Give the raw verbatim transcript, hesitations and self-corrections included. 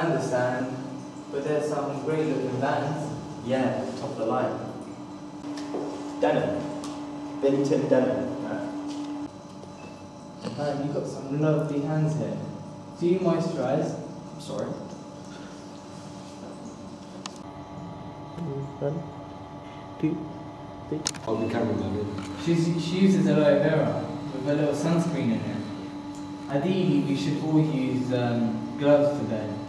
understand, but there's some great looking bands. Yeah, top of the line. Denim. Vinton denim. Man, you've got some lovely hands here. Do you moisturise? I'm sorry. One, two, three. I'll be cameraman. She's, she uses aloe vera with a little sunscreen in it. Ideally, we should all use um, gloves for bed.